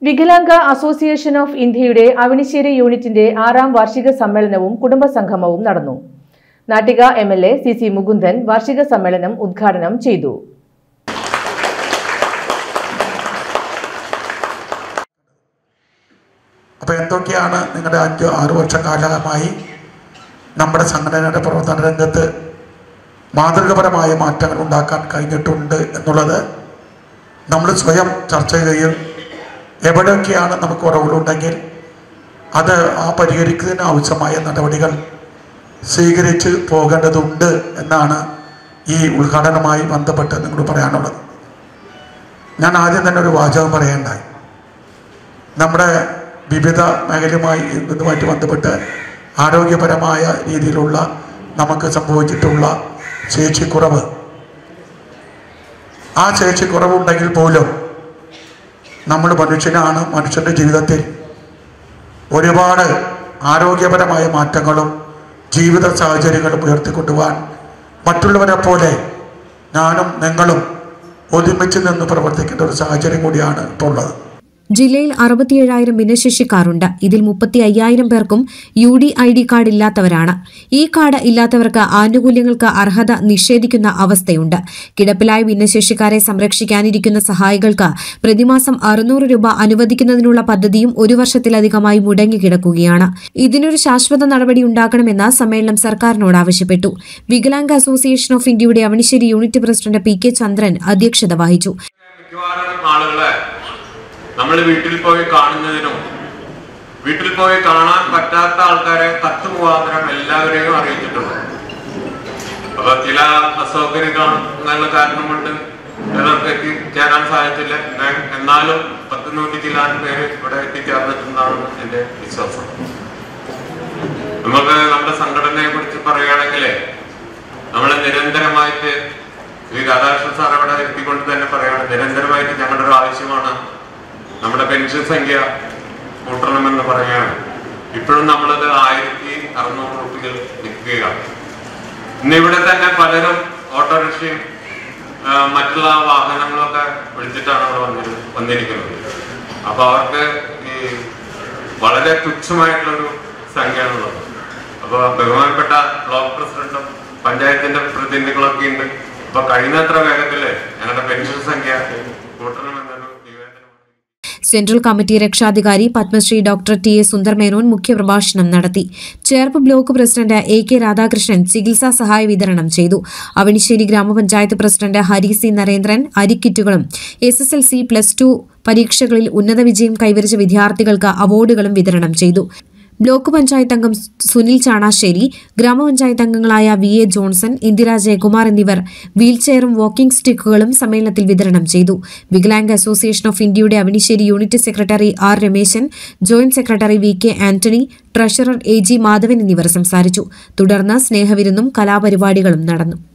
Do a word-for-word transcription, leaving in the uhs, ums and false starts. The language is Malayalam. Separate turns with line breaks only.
വികലാംഗ അസോസിയേഷൻ ഓഫ് ഇന്ത്യയുടെ അവണിശ്ശേരി യൂണിറ്റിന്റെ ആറാം വാർഷിക സമ്മേളനവും കുടുംബസംഗമവും നടന്നു. Nattika M L A C C Mukundan വാർഷിക സമ്മേളനം ഉദ്ഘാടനം ചെയ്തു.
അപ്പോൾ എന്തൊക്കെയാണ് നിങ്ങളുടെ അഞ്ചോ ആറു വർഷക്കാലമായി നമ്മുടെ സംഘടനയുടെ പ്രവർത്തന രംഗത്ത് മാതൃകപരമായ മാറ്റങ്ങൾ ഉണ്ടാക്കാൻ കഴിഞ്ഞിട്ടുണ്ട് എന്നുള്ളത് നമ്മൾ സ്വയം ചർച്ച ചെയ്യുകയും എവിടെയൊക്കെയാണ് നമുക്ക് കുറവുകളുണ്ടെങ്കിൽ അത് ആ പരിഹരിക്കുന്നതിന് ആവശ്യമായ നടപടികൾ സ്വീകരിച്ച് പോകേണ്ടതുണ്ട് എന്നാണ് ഈ ഉദ്ഘാടനവുമായി ബന്ധപ്പെട്ട് നിങ്ങളോട് പറയാനുള്ളത്. ഞാൻ ആദ്യം തന്നെ ഒരു വാചകം പറയേണ്ടായി. നമ്മുടെ വിവിധ മേഖലയുമായി ഇതുമായിട്ട് ബന്ധപ്പെട്ട് ആരോഗ്യപരമായ രീതിയിലുള്ള നമുക്ക് സംഭവിച്ചിട്ടുള്ള ശേഷിക്കുറവ്, ആ ശേഷിക്കുറവുണ്ടെങ്കിൽ പോലും നമ്മൾ മനുഷ്യനാണ്. മനുഷ്യൻ്റെ ജീവിതത്തിൽ ഒരുപാട് ആരോഗ്യപരമായ മാറ്റങ്ങളും ജീവിത സാഹചര്യങ്ങളും ഉയർത്തിക്കൊണ്ടുപോകാൻ മറ്റുള്ളവരെ പോലെ ഞാനും നിങ്ങളും ഒരുമിച്ച് നിന്ന് പ്രവർത്തിക്കേണ്ട ഒരു സാഹചര്യം കൂടിയാണ് ഇപ്പോൾ ഉള്ളത്.
ജില്ലയിൽ അറുപത്തിയേഴായിരം ഭിന്നശേഷിക്കാരുണ്ട്. ഇതിൽ മുപ്പത്തി അയ്യായിരം പേർക്കും U D I D card ഇല്ലാത്തവരാണ്. ഈ കാർഡ് ഇല്ലാത്തവർക്ക് ആനുകൂല്യങ്ങൾക്ക് അർഹത നിഷേധിക്കുന്ന അവസ്ഥയുണ്ട്. കിടപ്പിലായ ഭിന്നശേഷിക്കാരെ സംരക്ഷിക്കാനിരിക്കുന്ന സഹായികൾക്ക് പ്രതിമാസം അറുന്നൂറ് രൂപ അനുവദിക്കുന്നതിനുള്ള പദ്ധതിയും ഒരു വർഷത്തിലധികമായി മുടങ്ങിക്കിടക്കുകയാണ്. ഇതിനൊരു ശാശ്വത നടപടി ഉണ്ടാക്കണമെന്ന് സമ്മേളനം സർക്കാരിനോട് ആവശ്യപ്പെട്ടു. വികലാംഗ അസോസിയേഷൻ ഓഫ് ഇന്ത്യയുടെ Avanissery unit president P K Chandran അധ്യക്ഷത വഹിച്ചു.
നമ്മൾ വീട്ടിൽ പോയി കാണുന്നതിനും വീട്ടിൽ പോയി കാണാൻ പറ്റാത്ത ആൾക്കാരെ കത്ത് മുഖാന്തരം എല്ലാവരെയും അറിയിച്ചിട്ടുണ്ട്. അപ്പൊ ചില അസൗകര്യങ്ങൾ കാരണം കൊണ്ട് ചിലർക്ക് എത്തിച്ചേരാൻ സാധിച്ചില്ല. എന്നാലും പത്ത് നൂറ്റി ചില്ലാനും പേര് ഇവിടെ എത്തിച്ചേർന്നിട്ടുണ്ടെന്നാണ് എന്റെ വിശ്വാസം. നമുക്ക് നമ്മുടെ സംഘടനയെ കുറിച്ച് പറയുകയാണെങ്കിൽ നമ്മൾ നിരന്തരമായിട്ട് ശ്രീ രാധാകൃഷ്ണൻ സാർ അവിടെ എത്തിക്കൊണ്ട് തന്നെ പറയുകയാണ്, നിരന്തരമായിട്ട് ഞങ്ങളുടെ ഒരു ആവശ്യമാണ് നമ്മുടെ പെൻഷൻ സംഖ്യ കൂട്ടണമെന്ന് പറയുകയാണ്. ഇപ്പോഴും നമ്മളത് ആയിരത്തി അറുന്നൂറ് രൂപയിൽ നിൽക്കുകയാണ്. ഇന്നിവിടെ തന്നെ പലരും ഓട്ടോറിക്ഷയും മറ്റുള്ള വാഹനങ്ങളൊക്കെ വിളിച്ചിട്ടാണ് അവിടെ വന്നി വന്നിരിക്കുന്നത് അപ്പൊ അവർക്ക് ഈ വളരെ തുച്ഛമായിട്ടുള്ളൊരു സംഖ്യയാണുള്ളത്. അപ്പൊ ബഹുമാനപ്പെട്ട ബ്ലോക്ക് പ്രസിഡന്റും പഞ്ചായത്തിന്റെ പ്രതിനിധികളൊക്കെ ഉണ്ട്. അപ്പൊ കഴിയുന്നത്ര വേഗത്തില് ഞങ്ങളുടെ പെൻഷൻ സംഖ്യ കൂട്ടണമെന്നൊരു
സെൻട്രൽ കമ്മിറ്റി രക്ഷാധികാരി Padmashri doctor T A Sundar Menon മുഖ്യപ്രഭാഷണം നടത്തി. Cherpu block president A K Radhakrishnan ചികിത്സാ സഹായ വിതരണം ചെയ്തു. അവണിശ്ശേരി ഗ്രാമപഞ്ചായത്ത് പ്രസിഡന്റ് ഹരി സി നരേന്ദ്രൻ അരിക്കിറ്റുകളും S S L C plus two പരീക്ഷകളിൽ ഉന്നത വിജയം കൈവരിച്ച വിദ്യാർത്ഥികൾക്ക് അവാർഡുകളും വിതരണം ചെയ്തു. ബ്ലോക്ക് പഞ്ചായത്ത് അംഗം സുനിൽ ചാണാശ്ശേരി, ഗ്രാമപഞ്ചായത്ത് അംഗങ്ങളായ V A Johnson, Indira Jayakumar എന്നിവർ വീൽചെയറും വാക്കിംഗ് സ്റ്റിക്കുകളും സമ്മേളനത്തിൽ വിതരണം ചെയ്തു. വികലാംഗ അസോസിയേഷൻ ഓഫ് ഇന്ത്യയുടെ Avanissery unit secretary R Rameshan, joint secretary V K Antony, treasurer A G Madhavan എന്നിവർ സംസാരിച്ചു. തുടർന്ന് സ്നേഹവിരുന്നും കലാപരിപാടികളും നടന്നു.